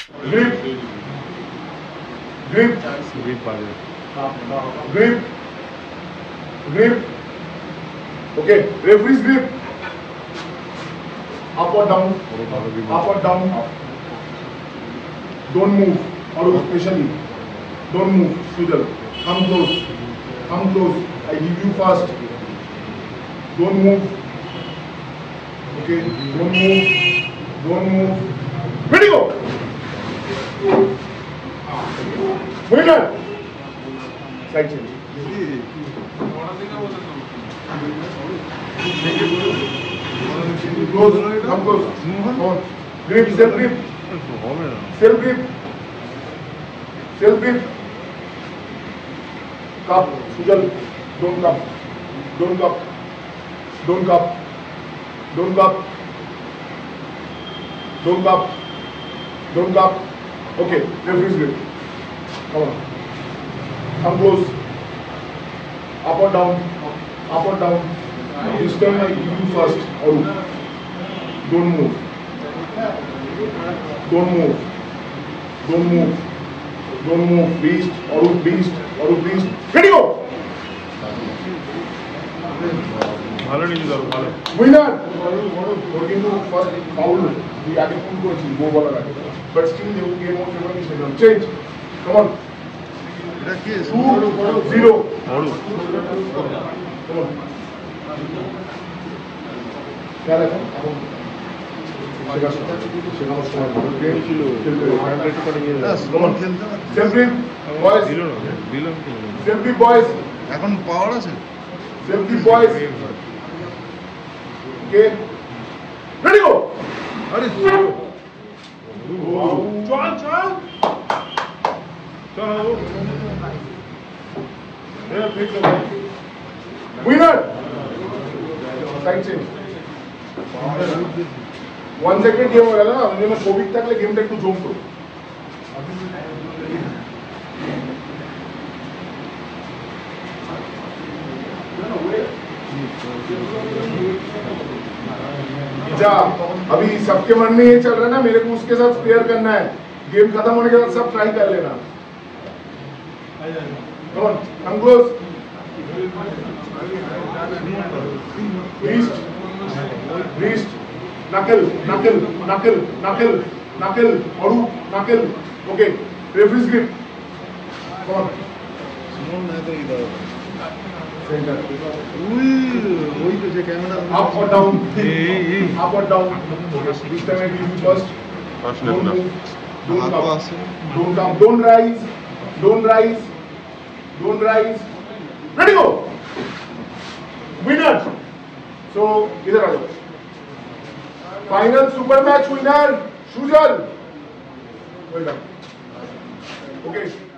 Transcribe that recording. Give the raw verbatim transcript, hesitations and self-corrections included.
Grip. Grip. Grip पाले. Grip. Grip. Okay. Referee's grip. Up or down. Up or down. Don't move. Or especially. Don't move. Sujal. Come close. Come close. I give you fast. Don't move. Okay. Don't move. Don't move. Ready, go. Winner. Side change. Close. Come close. Come on. Grip. Self grip. Self grip. Self grip. Cup. Sujal. Don't cup. Don't cup. Don't cup. Don't cup. Don't cup. Don't cup. Okay. Referee's grip. Come on. Come close. Up or down. Up or down. This time I give you first. Aru. Don't move. Don't move. Don't move. Don't move. Beast. Aru. Beast. Aru. Beast. Ready, go. ভালো নিয়ে যাও ভালো winner ওর কিন্তু first foul দি আগে phone করেছিল go বলার আগে but still the game of favour is change come on এটা কি টু জিরো বড় কাম অন খেলা এখন এখন শেখানোর সময় ভালো গেম ছিল হান্ড্রেড করে নিয়ে না কমন খেলতে পারছে সেলফি বয়েজ দিল না দিল সেলফি বয়েজ এখন পাওয়ার আছে selfie boys okay ready go আরে চল চল চলো winner side change one second game হয়ে গেল না ওই জন্য কোভিড থাকলে গেমটা একটু জমতো जा अभी सबके मन में ये चल रहा है ना मेरे को उसके साथ स्पेयर करना है गेम खत्म होने के बाद सब ट्राई कर लेना कम ऑन कम क्लोज रीस्ट रीस्ट नकल नकल नकल नकल नकल अरू नकल okay referee's grip come on Suman না তো ইদা सेंटर উই ওই তো যে ক্যামেরা up or down এই এই up or down this time I give you first first don't left move don't হাত come আছে don't come don't rise don't rise don't rise ready go winner so इधर आ जाओ final super match winner Sujal well done okay